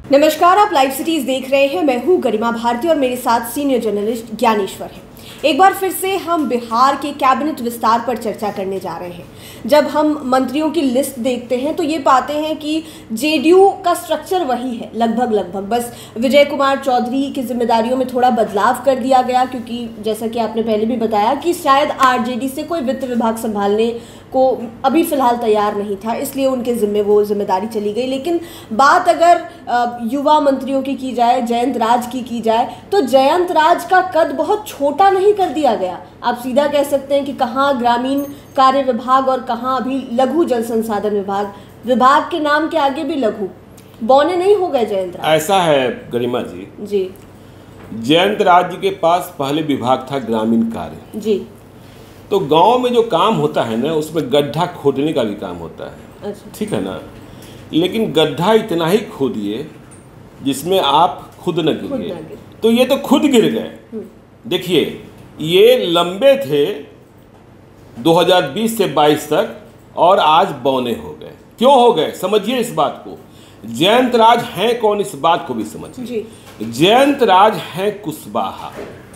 नमस्कार, आप live cities देख रहे हैं। मैं हूं गरिमा भारती और मेरे साथ सीनियर जर्नलिस्ट ज्ञानेश्वर हैं। एक बार फिर से हम बिहार के कैबिनेट विस्तार पर चर्चा करने जा रहे हैं। जब हम मंत्रियों की लिस्ट देखते हैं तो ये पाते हैं कि जेडीयू का स्ट्रक्चर वही है लगभग, बस विजय कुमार चौधरी की जिम्मेदारियों में थोड़ा बदलाव कर दिया गया, क्योंकि जैसा कि आपने पहले भी बताया कि शायद आरजेडी से कोई वित्त विभाग संभालने को अभी फिलहाल तैयार नहीं था, इसलिए उनके जिम्मे वो जिम्मेदारी चली गई। लेकिन बात अगर युवा मंत्रियों की जाए, जयंत राज की जाए, तो जयंत राज का कद बहुत छोटा नहीं कर दिया गया। आप सीधा कह सकते हैं कि कहाँ ग्रामीण कार्य विभाग और कहाँ अभी लघु जल संसाधन विभाग के नाम के आगे भी लघु बौने नहीं हो गए जयंत राज। ऐसा है गरिमा जी, जयंत राज जी के पास पहले विभाग था ग्रामीण कार्य जी। तो गांव में जो काम होता है ना, उसमें गड्ढा खोदने का भी काम होता है। अच्छा। ठीक है ना, लेकिन गड्ढा इतना ही खोदिए जिसमें आप खुद न गिरे। तो ये तो खुद गिर गए। देखिए, ये लंबे थे 2020 से 22 तक और आज बौने हो गए। क्यों हो गए, समझिए इस बात को। जयंत राज हैं कौन, इस बात को भी समझिए। जयंत राज हैं कुशवाहा।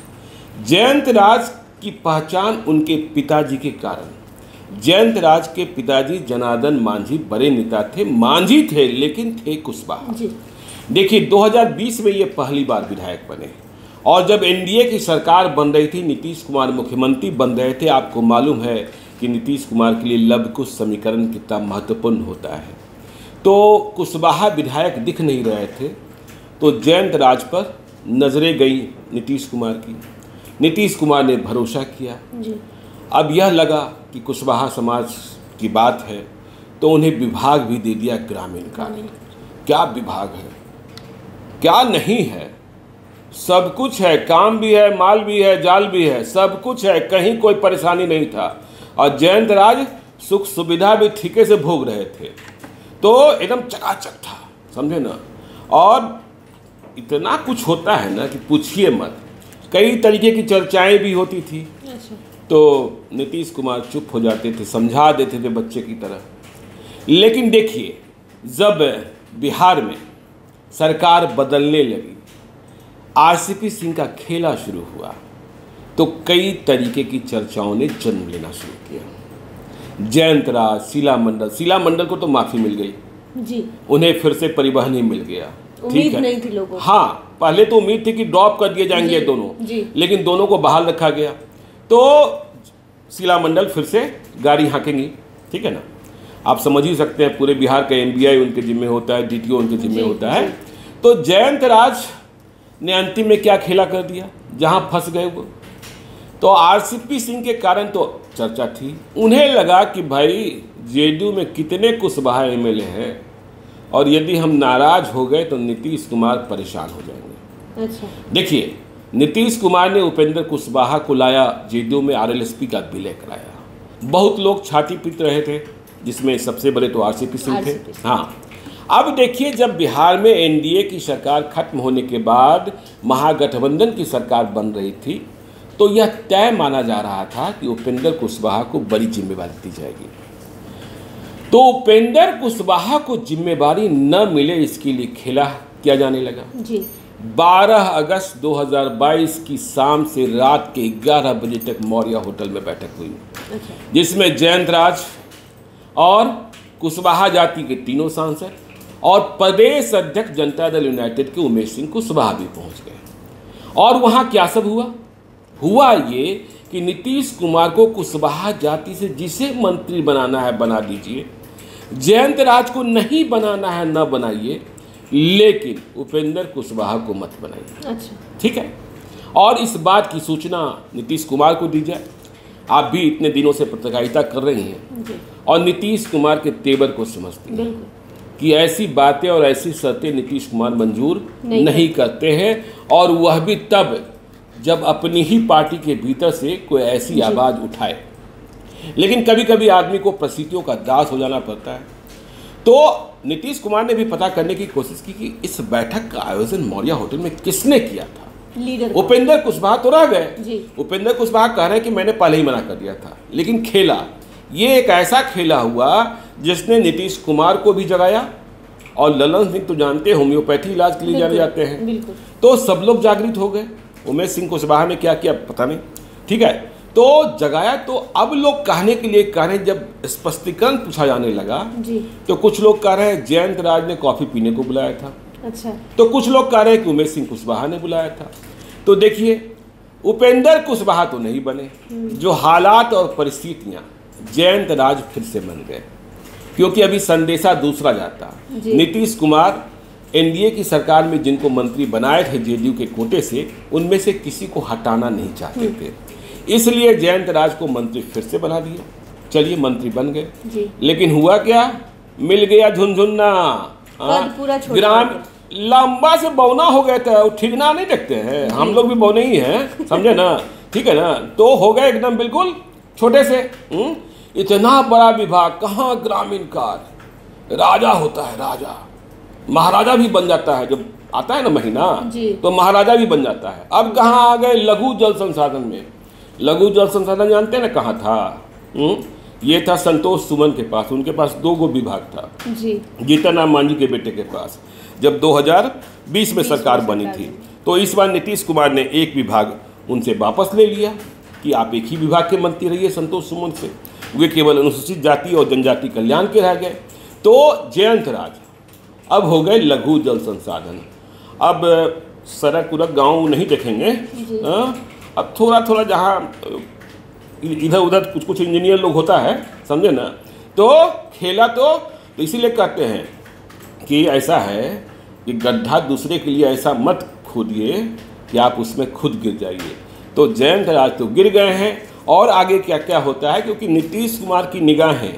जयंत राज की पहचान उनके पिताजी के कारण। जयंत राज के पिताजी जनार्दन मांझी बड़े नेता थे, मांझी थे लेकिन थे कुशवाहा। देखिए, 2020 में ये पहली बार विधायक बने और जब एनडीए की सरकार बन रही थी, नीतीश कुमार मुख्यमंत्री बन रहे थे। आपको मालूम है कि नीतीश कुमार के लिए लव-कुश समीकरण कितना महत्वपूर्ण होता है। तो कुशवाहा विधायक दिख नहीं रहे थे, तो जयंत राज पर नजरें गई नीतीश कुमार की। नीतीश कुमार ने भरोसा किया जी। अब यह लगा कि कुशवाहा समाज की बात है, तो उन्हें विभाग भी दे दिया ग्रामीण कार्य। क्या विभाग है, क्या नहीं है, सब कुछ है। काम भी है, माल भी है, जाल भी है, सब कुछ है, कहीं कोई परेशानी नहीं था। और जयंत राज सुख सुविधा भी ठीके से भोग रहे थे, तो एकदम चकाचक था, समझे ना। और इतना कुछ होता है ना कि पूछिए मत। कई तरीके की चर्चाएं भी होती थी। अच्छा। तो नीतीश कुमार चुप हो जाते थे, समझा देते थे बच्चे की तरह। लेकिन देखिए, जब बिहार में सरकार बदलने लगी, आरसीपी सिंह का खेला शुरू हुआ, तो कई तरीके की चर्चाओं ने जन्म लेना शुरू किया। जयंत राज, शीला मंडल को तो माफी मिल गई जी, उन्हें फिर से परिवहन ही मिल गया। ठीक है, नहीं थी लोगों को। हाँ, पहले तो उम्मीद थी कि ड्रॉप कर दिए जाएंगे दोनों, लेकिन दोनों को बहाल रखा गया। तो शीला मंडल फिर से गाड़ी हाँकेंगी। ठीक है ना, आप समझ ही सकते हैं, पूरे बिहार का एमबीआई उनके जिम्मे होता है, डीटीओ उनके जिम्मे होता है। तो जयंत राज ने अंतिम में क्या खेला कर दिया, जहां फंस गए वो। तो आरसीपी सिंह के कारण तो चर्चा थी। उन्हें लगा कि भाई जेडीयू में कितने कुशवाहा एमएलए हैं, और यदि हम नाराज हो गए तो नीतीश कुमार परेशान हो जाएंगे। अच्छा। देखिए, नीतीश कुमार ने उपेंद्र कुशवाहा को लाया, जेडीयू में आरएलएसपी का विलय कराया। बहुत लोग छाती पीट रहे थे, जिसमें सबसे बड़े तो आरसीपी सिंह थे। हाँ, अब देखिए, जब बिहार में एनडीए की सरकार खत्म होने के बाद महागठबंधन की सरकार बन रही थी, तो यह तय माना जा रहा था कि उपेंद्र कुशवाहा को बड़ी जिम्मेवारी दी जाएगी। तो उपेंद्र कुशवाहा को जिम्मेवारी न मिले, इसके लिए खेला किया जाने लगा जी। 12 अगस्त 2022 की शाम से रात के 11 बजे तक मौर्य होटल में बैठक हुई। अच्छा। जिसमें जयंत राज और कुशवाहा जाति के तीनों सांसद और प्रदेश अध्यक्ष जनता दल यूनाइटेड के उमेश सिंह कुशवाहा भी पहुंच गए। और वहां क्या सब हुआ ये कि नीतीश कुमार को कुशवाहा जाति से जिसे मंत्री बनाना है बना दीजिए, जयंत राज को नहीं बनाना है न बनाइए, लेकिन उपेंद्र कुशवाहा को मत बनाइए। अच्छा। ठीक है, और इस बात की सूचना नीतीश कुमार को दी जाए। आप भी इतने दिनों से पत्रकारिता कर रही हैं और नीतीश कुमार के तेवर को समझती हैं कि ऐसी बातें और ऐसी शर्तें नीतीश कुमार मंजूर नहीं करते हैं, और वह भी तब जब अपनी ही पार्टी के भीतर से कोई ऐसी आवाज़ उठाए। लेकिन कभी कभी आदमी को परिस्थितियों का दास हो जाना पड़ता है। तो नीतीश कुमार ने भी पता करने की कोशिश की कि इस बैठक का आयोजन मौर्य होटल में किसने किया था। लीडर उपेंद्र कुशवाहा तो रह गए। उपेंद्र कुशवाहा कह रहे हैं कि मैंने पहले ही मना कर दिया था, लेकिन खेला ये एक ऐसा खेला हुआ जिसने नीतीश कुमार को भी जगाया और ललन सिंह तो जानते हैं होम्योपैथी इलाज के लिए जाने जाते हैं। तो सब लोग जागृत हो गए। उमेश सिंह कुशवाहा ने क्या किया पता नहीं, ठीक है, तो जगाया। तो अब लोग कहने के लिए कह रहे हैं, जब स्पष्टीकरण पूछा जाने लगा जी। तो कुछ लोग कह रहे हैं जयंत राज ने कॉफी पीने को बुलाया था। अच्छा। तो कुछ लोग कह रहे हैं कि उमेश सिंह कुशवाहा ने बुलाया था। तो देखिए, उपेंद्र कुशवाहा तो नहीं बने, जो हालात और परिस्थितियां जयंत राज फिर से बन गए, क्योंकि अभी संदेशा दूसरा जाता। नीतीश कुमार एनडीए की सरकार में जिनको मंत्री बनाए थे जेडीयू के कोटे से, उनमें से किसी को हटाना नहीं चाहते थे, इसलिए जयंत राज को मंत्री फिर से बना दिया। चलिए मंत्री बन गए, लेकिन हुआ क्या, मिल गया झुनझुन्ना। ग्राम लंबा से बौना हो गया था, ठिकना नहीं देखते हैं, हम लोग भी बौने ही हैं, समझे ना, ठीक है ना। तो हो गए एकदम बिल्कुल छोटे से। इतना बड़ा विभाग, कहाँ ग्रामीण कार्य, राजा होता है राजा, महाराजा भी बन जाता है, जब आता है ना महीना तो महाराजा भी बन जाता है। अब कहाँ आ गए, लघु जल संसाधन में। लघु जल संसाधन जानते हैं ना कहाँ था? ये था संतोष सुमन के पास, उनके पास 2 विभाग था जी। जीतनराम मांझी के बेटे के पास, जब 2020 में सरकार बनी थी। तो इस बार नीतीश कुमार ने 1 विभाग उनसे वापस ले लिया कि आप एक ही विभाग के मंत्री रहिए संतोष सुमन से। वे केवल अनुसूचित जाति और जनजाति कल्याण के रह गए। तो जयंत राज अब हो गए लघु जल संसाधन। अब सड़क उड़क गाँव नहीं देखेंगे, अब थोड़ा थोड़ा जहाँ इधर उधर कुछ कुछ इंजीनियर लोग होता है, समझे ना। तो खेला तो इसीलिए कहते हैं कि ऐसा है कि गड्ढा दूसरे के लिए ऐसा मत खोदिए कि आप उसमें खुद गिर जाइए। तो जयंत राज तो गिर गए हैं, और आगे क्या क्या होता है, क्योंकि नीतीश कुमार की निगाहें,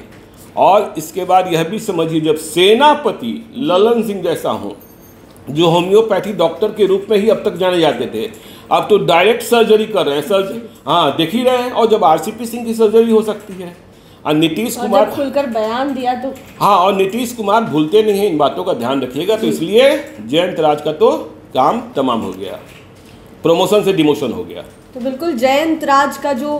और इसके बाद यह भी समझिए जब सेनापति ललन सिंह जैसा हो, जो होम्योपैथी डॉक्टर के रूप में ही अब तक जाने जाते थे, अब तो डायरेक्ट सर्जरी कर रहे हैं, हाँ देख ही रहे हैं। और जब आरसीपी सिंह की सर्जरी हो सकती है, और नीतीश कुमार खुलकर बयान दिया तो हाँ, और नीतीश कुमार भूलते नहीं हैं, इन बातों का ध्यान रखिएगा। तो इसलिए जयंत राज का तो काम तमाम हो गया, प्रमोशन से डिमोशन हो गया। तो बिल्कुल जयंत राज का जो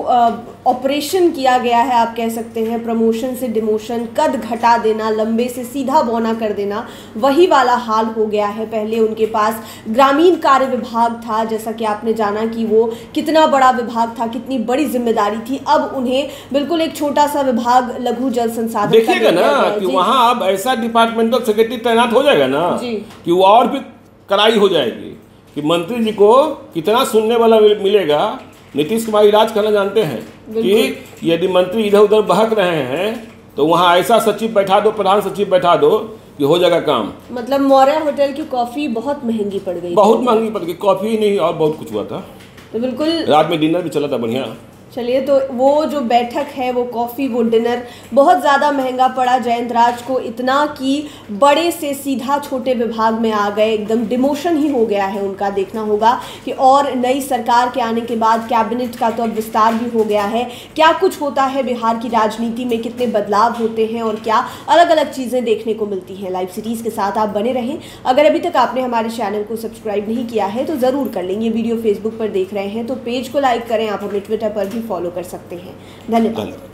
ऑपरेशन किया गया है, आप कह सकते हैं प्रमोशन से डिमोशन, कद घटा देना, लंबे से सीधा बौना कर देना, वही वाला हाल हो गया है। पहले उनके पास ग्रामीण कार्य विभाग था, जैसा कि आपने जाना कि वो कितना बड़ा विभाग था, कितनी बड़ी जिम्मेदारी थी। अब उन्हें बिल्कुल एक छोटा सा विभाग लघु जल संसाधन देखिएगा ना कि वहाँ अब ऐसा डिपार्टमेंटल सेक्रेटरी तैनात हो जाएगा ना कि वो और भी कड़ाई हो जाएगी कि मंत्री जी को कितना सुनने वाला मिलेगा। नीतीश कुमार इलाज करना जानते हैं कि यदि मंत्री इधर उधर बहक रहे हैं तो वहाँ ऐसा सचिव बैठा दो, प्रधान सचिव बैठा दो कि हो जाएगा काम। मतलब मौर्य होटल की कॉफी बहुत महंगी पड़ गई, बहुत महंगी पड़ गई, कॉफी ही नहीं और बहुत कुछ हुआ था। तो बिल्कुल रात में डिनर भी चला था बढ़िया। चलिए, तो वो जो बैठक है, वो कॉफ़ी, वो डिनर बहुत ज़्यादा महंगा पड़ा जयंत राज को, इतना कि बड़े से सीधा छोटे विभाग में आ गए, एकदम डिमोशन ही हो गया है उनका। देखना होगा कि और नई सरकार के आने के बाद कैबिनेट का तो अब विस्तार भी हो गया है, क्या कुछ होता है बिहार की राजनीति में, कितने बदलाव होते हैं और क्या अलग अलग चीज़ें देखने को मिलती हैं। लाइव सीरीज़ के साथ आप बने रहें। अगर अभी तक आपने हमारे चैनल को सब्सक्राइब नहीं किया है तो ज़रूर कर लें। ये वीडियो फेसबुक पर देख रहे हैं तो पेज को लाइक करें, आप हमें ट्विटर पर भी फॉलो कर सकते हैं। धन्यवाद।